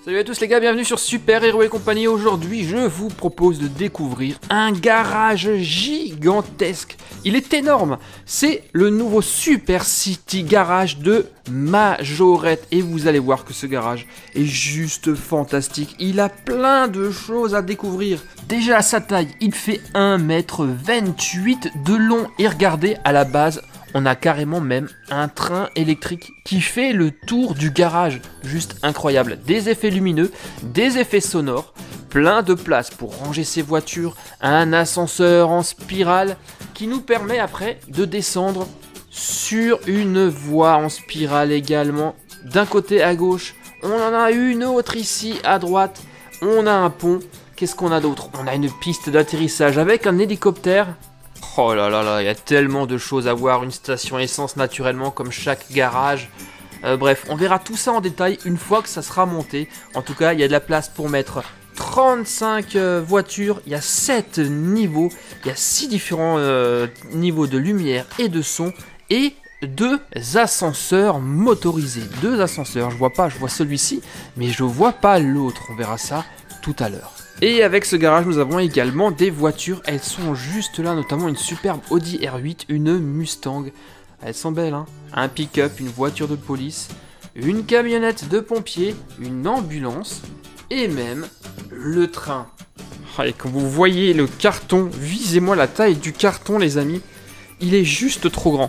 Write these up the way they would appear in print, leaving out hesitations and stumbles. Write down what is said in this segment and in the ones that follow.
Salut à tous les gars, bienvenue sur Super Hero et compagnie. Aujourd'hui, je vous propose de découvrir un garage gigantesque. Il est énorme. C'est le nouveau Super City Garage de Majorette. Et vous allez voir que ce garage est juste fantastique. Il a plein de choses à découvrir. Déjà à sa taille, il fait 1,28 m de long. Et regardez, à la base, on a carrément même un train électrique qui fait le tour du garage. Juste incroyable. Des effets lumineux, des effets sonores, plein de place pour ranger ses voitures, un ascenseur en spirale qui nous permet après de descendre sur une voie en spirale également. D'un côté à gauche, on en a une autre ici à droite. On a un pont. Qu'est-ce qu'on a d'autre? On a une piste d'atterrissage avec un hélicoptère. Oh là là là, il y a tellement de choses à voir, une station essence naturellement comme chaque garage. Bref, on verra tout ça en détail une fois que ça sera monté. En tout cas, il y a de la place pour mettre 35 voitures, il y a 7 niveaux, il y a 6 différents niveaux de lumière et de son et 2 ascenseurs motorisés. 2 ascenseurs, je vois celui-ci, mais je vois pas l'autre, on verra ça tout à l'heure. Et avec ce garage, nous avons également des voitures. Elles sont juste là, notamment une superbe Audi R8, une Mustang. Elles sont belles, hein. Un pick-up, une voiture de police, une camionnette de pompiers, une ambulance et même le train. Et quand vous voyez le carton, visez-moi la taille du carton, les amis. Il est juste trop grand.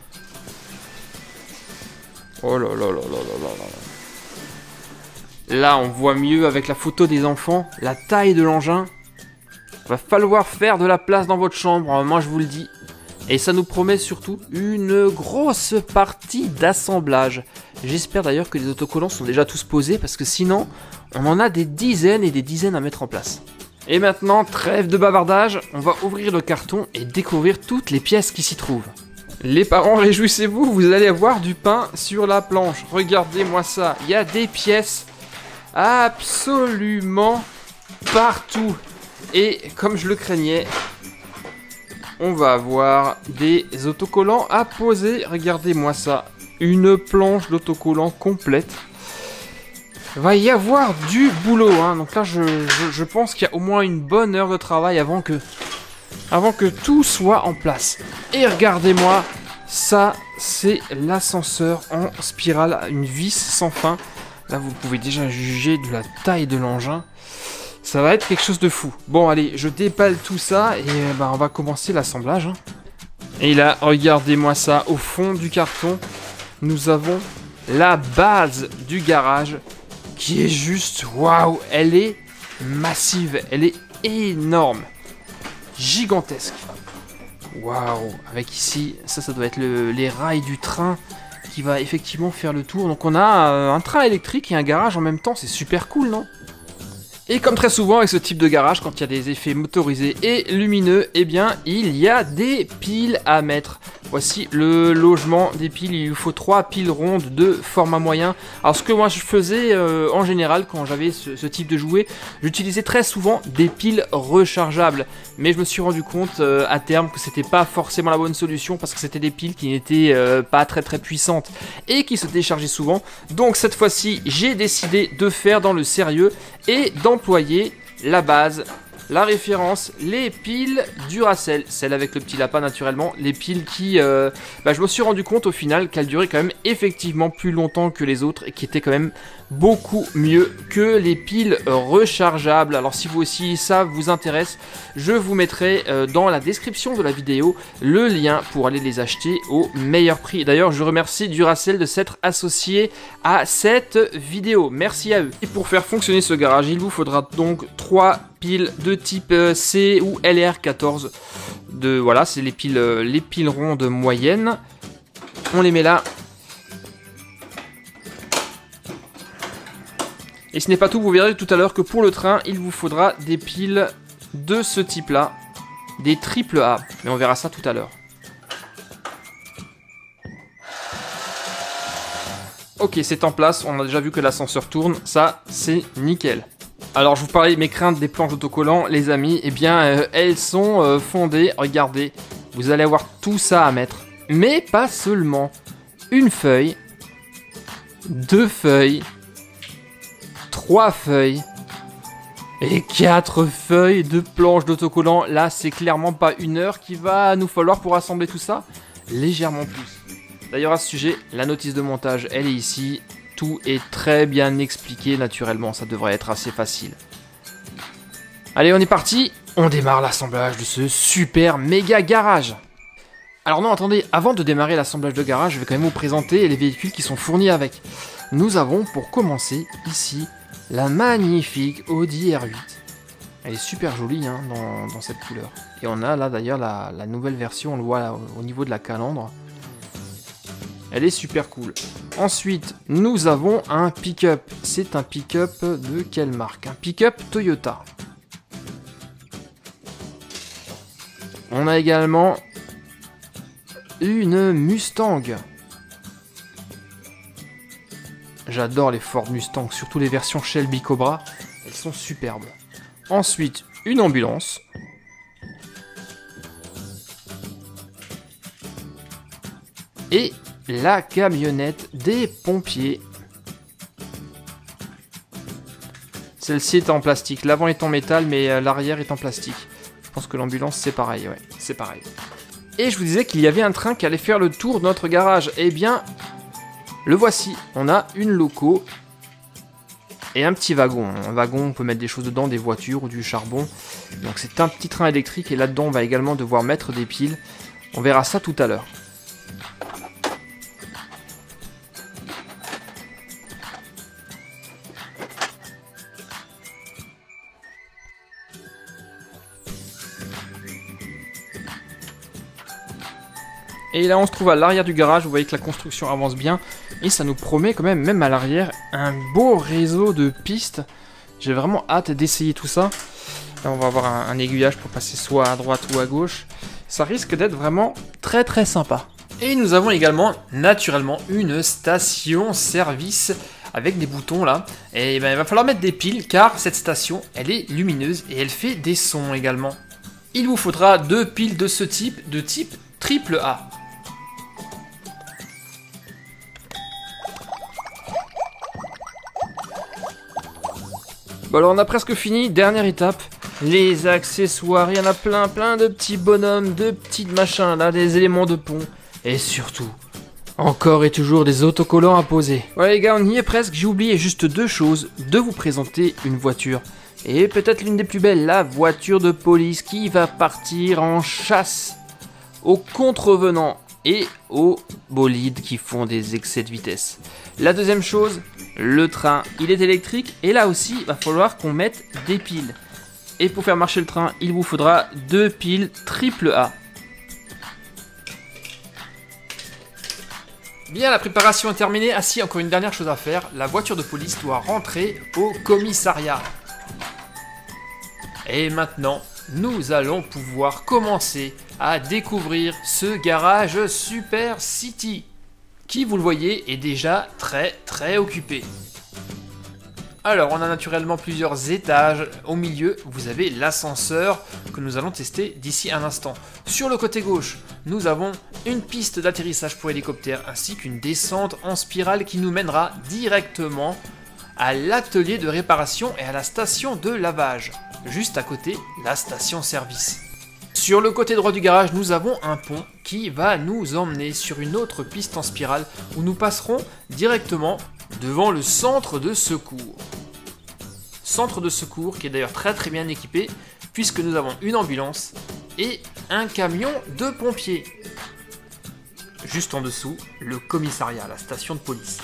Oh là là là là là là là. Là, on voit mieux avec la photo des enfants, la taille de l'engin. Va falloir faire de la place dans votre chambre, moi je vous le dis. Et ça nous promet surtout une grosse partie d'assemblage. J'espère d'ailleurs que les autocollants sont déjà tous posés, parce que sinon, on en a des dizaines et des dizaines à mettre en place. Et maintenant, trêve de bavardage, on va ouvrir le carton et découvrir toutes les pièces qui s'y trouvent. Les parents, réjouissez-vous, vous allez avoir du pain sur la planche. Regardez-moi ça, il y a des pièces absolument partout. Et comme je le craignais, on va avoir des autocollants à poser. Regardez-moi ça, une planche d'autocollants complète. Va y avoir du boulot, hein. Donc là je pense qu'il y a au moins une bonne heure de travail avant que tout soit en place. Et regardez-moi, ça c'est l'ascenseur en spirale, une vis sans fin. Là, vous pouvez déjà juger de la taille de l'engin. Ça va être quelque chose de fou. Bon, allez, je déballe tout ça et on va commencer l'assemblage. Hein. Et là, regardez-moi ça. Au fond du carton, nous avons la base du garage qui est juste... Waouh, elle est massive. Elle est énorme. Gigantesque. Waouh. Avec ici, ça doit être les rails du train qui va effectivement faire le tour. Donc on a un train électrique et un garage en même temps, c'est super cool, non? Et comme très souvent avec ce type de garage, quand il y a des effets motorisés et lumineux, eh bien il y a des piles à mettre. Voici le logement des piles, il lui faut 3 piles rondes de format moyen. Alors ce que moi je faisais en général quand j'avais ce type de jouet, j'utilisais très souvent des piles rechargeables. Mais je me suis rendu compte à terme que c'était pas forcément la bonne solution parce que c'était des piles qui n'étaient pas très puissantes et qui se déchargeaient souvent. Donc cette fois-ci, j'ai décidé de faire dans le sérieux et d'employer la base, la référence, les piles Duracell, celle avec le petit lapin naturellement, les piles qui, je me suis rendu compte au final qu'elles duraient quand même effectivement plus longtemps que les autres et qui étaient quand même beaucoup mieux que les piles rechargeables. Alors si vous aussi ça vous intéresse, je vous mettrai dans la description de la vidéo le lien pour aller les acheter au meilleur prix. D'ailleurs je remercie Duracell de s'être associé à cette vidéo, merci à eux. Et pour faire fonctionner ce garage, il vous faudra donc 3 piles de type C ou LR14. Voilà, c'est les piles rondes moyennes. On les met là. Et ce n'est pas tout, vous verrez tout à l'heure que pour le train, il vous faudra des piles de ce type-là, des AAA. Mais on verra ça tout à l'heure. Ok, c'est en place, on a déjà vu que l'ascenseur tourne, ça c'est nickel. Alors je vous parlais de mes craintes des planches d'autocollants, les amis, eh bien elles sont fondées, regardez, vous allez avoir tout ça à mettre. Mais pas seulement, une feuille, 2 feuilles, 3 feuilles et 4 feuilles de planches d'autocollants. Là, c'est clairement pas 1 heure qu'il va nous falloir pour assembler tout ça, légèrement plus. D'ailleurs, à ce sujet, la notice de montage, elle est ici. Tout est très bien expliqué naturellement, ça devrait être assez facile. Allez, on est parti. On démarre l'assemblage de ce super méga garage. Alors non, attendez, avant de démarrer l'assemblage de garage, je vais quand même vous présenter les véhicules qui sont fournis avec. Nous avons, pour commencer, ici, la magnifique Audi R8. Elle est super jolie hein, dans cette couleur. Et on a là d'ailleurs la nouvelle version, on le voit là, au niveau de la calandre. Elle est super cool. Ensuite, nous avons un pick-up. C'est un pick-up de quelle marque? Un pick-up Toyota. On a également une Mustang. J'adore les Ford Mustang, surtout les versions Shelby Cobra. Elles sont superbes. Ensuite, une ambulance. Et la camionnette des pompiers. Celle-ci est en plastique. L'avant est en métal, mais l'arrière est en plastique. Je pense que l'ambulance, c'est pareil. Ouais, c'est pareil. Et je vous disais qu'il y avait un train qui allait faire le tour de notre garage. Eh bien, le voici. On a une loco et un petit wagon. Un wagon, on peut mettre des choses dedans, des voitures ou du charbon. Donc c'est un petit train électrique et là-dedans, on va également devoir mettre des piles. On verra ça tout à l'heure. Et là on se trouve à l'arrière du garage, vous voyez que la construction avance bien. Et ça nous promet quand même à l'arrière, un beau réseau de pistes. J'ai vraiment hâte d'essayer tout ça. Là on va avoir un aiguillage pour passer soit à droite ou à gauche. Ça risque d'être vraiment très très sympa. Et nous avons également naturellement une station service avec des boutons là. Et ben, il va falloir mettre des piles car cette station elle est lumineuse et elle fait des sons également. Il vous faudra 2 piles de ce type, de type AAA. Bon alors on a presque fini, dernière étape, les accessoires, il y en a plein de petits bonhommes, de petits machins là, des éléments de pont, et surtout, encore et toujours des autocollants à poser. Ouais les gars, on y est presque, j'ai oublié juste 2 choses, de vous présenter une voiture, et peut-être l'une des plus belles, la voiture de police qui va partir en chasse aux contrevenants et aux bolides qui font des excès de vitesse. La deuxième chose, le train, il est électrique et là aussi, il va falloir qu'on mette des piles. Et pour faire marcher le train, il vous faudra 2 piles AAA. Bien, la préparation est terminée. Ah si, encore une dernière chose à faire. La voiture de police doit rentrer au commissariat. Et maintenant, nous allons pouvoir commencer à découvrir ce garage Super City, qui, vous le voyez, est déjà très occupé. Alors, on a naturellement plusieurs étages. Au milieu, vous avez l'ascenseur que nous allons tester d'ici un instant. Sur le côté gauche, nous avons une piste d'atterrissage pour hélicoptère ainsi qu'une descente en spirale qui nous mènera directement à l'atelier de réparation et à la station de lavage. Juste à côté, la station service. Sur le côté droit du garage, nous avons un pont qui va nous emmener sur une autre piste en spirale où nous passerons directement devant le centre de secours. Centre de secours qui est d'ailleurs très bien équipé puisque nous avons une ambulance et un camion de pompiers. Juste en dessous, le commissariat, la station de police.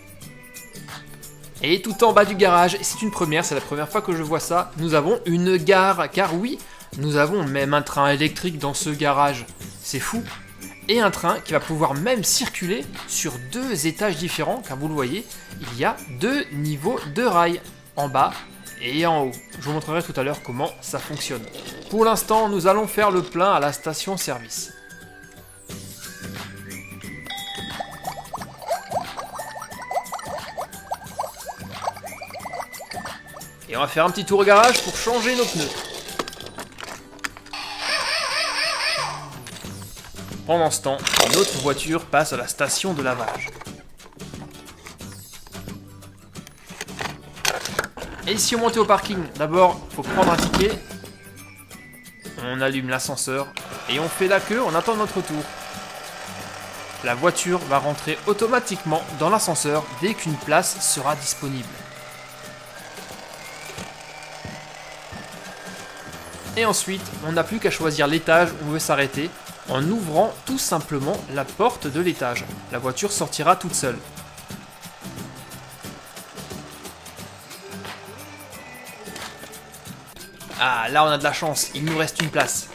Et tout en bas du garage, c'est une première, c'est la première fois que je vois ça, nous avons une gare, car oui, nous avons même un train électrique dans ce garage, c'est fou. Et un train qui va pouvoir même circuler sur 2 étages différents, car vous le voyez, il y a 2 niveaux de rails, en bas et en haut. Je vous montrerai tout à l'heure comment ça fonctionne. Pour l'instant, nous allons faire le plein à la station service. Et on va faire un petit tour au garage pour changer nos pneus. Pendant ce temps, notre voiture passe à la station de lavage. Et si on montait au parking, d'abord, faut prendre un ticket. On allume l'ascenseur et on fait la queue, on attend notre tour. La voiture va rentrer automatiquement dans l'ascenseur dès qu'une place sera disponible. Et ensuite, on n'a plus qu'à choisir l'étage où on veut s'arrêter en ouvrant tout simplement la porte de l'étage. La voiture sortira toute seule. Ah, là on a de la chance, il nous reste une place.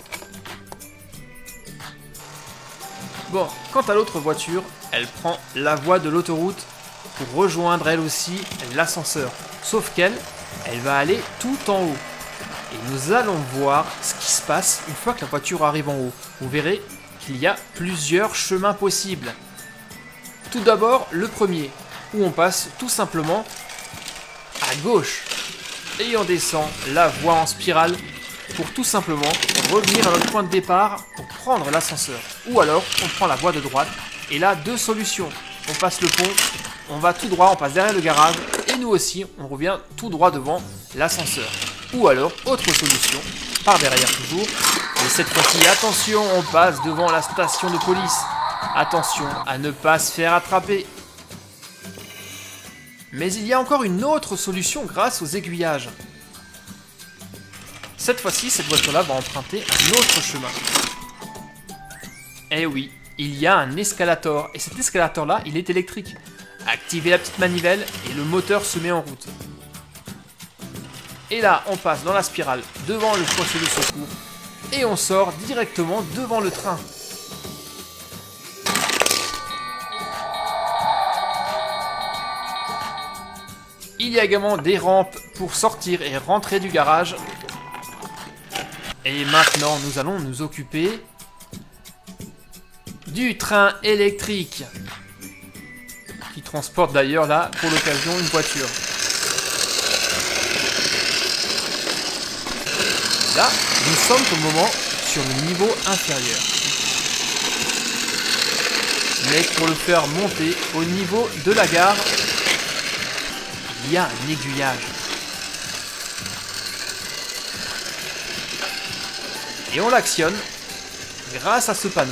Bon, quant à l'autre voiture, elle prend la voie de l'autoroute pour rejoindre elle aussi l'ascenseur. Sauf qu'elle, elle va aller tout en haut. Et nous allons voir ce qui se passe une fois que la voiture arrive en haut. Vous verrez qu'il y a plusieurs chemins possibles. Tout d'abord, le premier, où on passe tout simplement à gauche. Et on descend la voie en spirale pour tout simplement revenir à notre point de départ pour prendre l'ascenseur. Ou alors, on prend la voie de droite. Et là, deux solutions. On passe le pont, on va tout droit, on passe derrière le garage. Et nous aussi, on revient tout droit devant l'ascenseur. Ou alors, autre solution, par derrière toujours. Et cette fois-ci, attention, on passe devant la station de police. Attention à ne pas se faire attraper. Mais il y a encore une autre solution grâce aux aiguillages. Cette fois-ci, cette voiture-là va emprunter un autre chemin. Eh oui, il y a un escalator. Et cet escalator-là, il est électrique. Activez la petite manivelle et le moteur se met en route. Et là, on passe dans la spirale devant le poste de secours. Et on sort directement devant le train. Il y a également des rampes pour sortir et rentrer du garage. Et maintenant, nous allons nous occuper du train électrique. Qui transporte d'ailleurs là, pour l'occasion, une voiture. Là, nous sommes pour le moment sur le niveau inférieur. Mais pour le faire monter au niveau de la gare, il y a un aiguillage. Et on l'actionne grâce à ce panneau.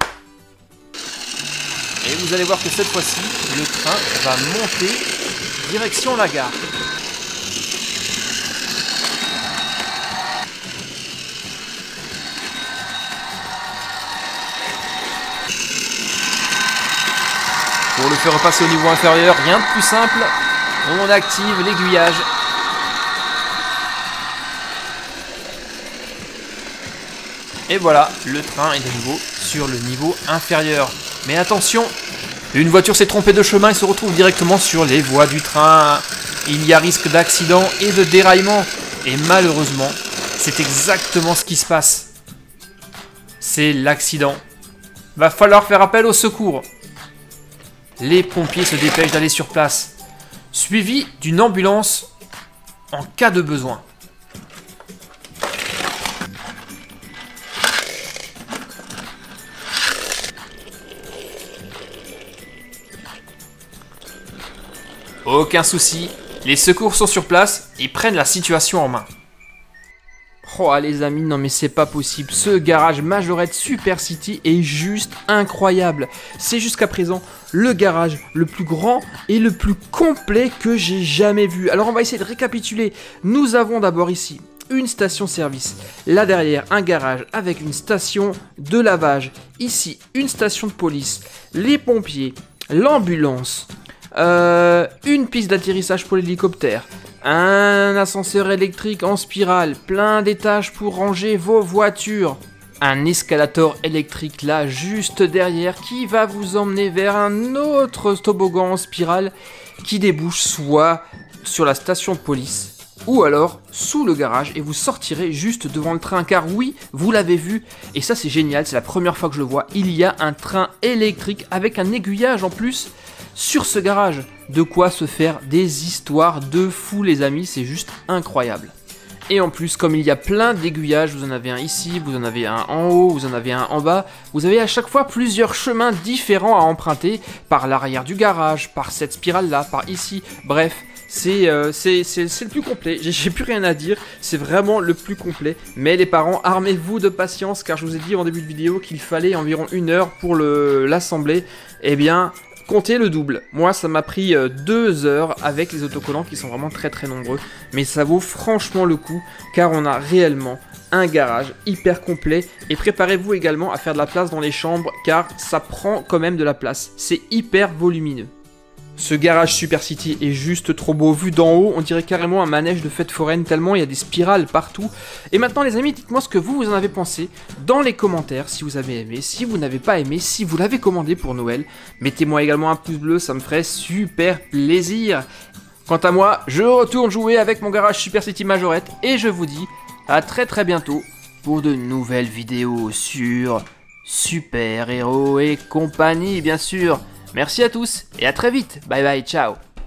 Et vous allez voir que cette fois-ci, le train va monter direction la gare. Pour le faire repasser au niveau inférieur, rien de plus simple. On active l'aiguillage. Et voilà, le train est de nouveau sur le niveau inférieur. Mais attention, une voiture s'est trompée de chemin et se retrouve directement sur les voies du train. Il y a risque d'accident et de déraillement. Et malheureusement, c'est exactement ce qui se passe. C'est l'accident. Va falloir faire appel au secours. Les pompiers se dépêchent d'aller sur place, suivi d'une ambulance en cas de besoin. Aucun souci, les secours sont sur place et prennent la situation en main. Oh les amis, non mais c'est pas possible, ce garage Majorette Super City est juste incroyable. C'est jusqu'à présent le garage le plus grand et le plus complet que j'ai jamais vu. Alors on va essayer de récapituler. Nous avons d'abord ici une station-service. Là derrière, un garage avec une station de lavage. Ici, une station de police, les pompiers, l'ambulance, une piste d'atterrissage pour l'hélicoptère, un ascenseur électrique en spirale, plein d'étages pour ranger vos voitures, un escalator électrique là juste derrière qui va vous emmener vers un autre toboggan en spirale qui débouche soit sur la station de police ou alors sous le garage et vous sortirez juste devant le train car oui, vous l'avez vu et ça c'est génial, c'est la première fois que je le vois, il y a un train électrique avec un aiguillage en plus sur ce garage. De quoi se faire des histoires de fou les amis, c'est juste incroyable. Et en plus, comme il y a plein d'aiguillages, vous en avez un ici, vous en avez un en haut, vous en avez un en bas, vous avez à chaque fois plusieurs chemins différents à emprunter, par l'arrière du garage, par cette spirale là, par ici, bref, c'est le plus complet. J'ai plus rien à dire, c'est vraiment le plus complet. Mais les parents, armez-vous de patience, car je vous ai dit en début de vidéo qu'il fallait environ 1 heure pour l'assembler. Eh bien, comptez le double. Moi, ça m'a pris 2 heures avec les autocollants qui sont vraiment très nombreux. Mais ça vaut franchement le coup, car on a réellement un garage hyper complet. Et préparez-vous également à faire de la place dans les chambres, car ça prend quand même de la place. C'est hyper volumineux. Ce garage Super City est juste trop beau. Vu d'en haut, on dirait carrément un manège de fête foraine, tellement il y a des spirales partout. Et maintenant les amis, dites-moi ce que vous en avez pensé dans les commentaires, si vous avez aimé, si vous n'avez pas aimé, si vous l'avez commandé pour Noël. Mettez-moi également un pouce bleu, ça me ferait super plaisir. Quant à moi, je retourne jouer avec mon garage Super City Majorette et je vous dis à très bientôt pour de nouvelles vidéos sur Super Héros et compagnie, bien sûr. Merci à tous et à très vite. Bye bye, ciao.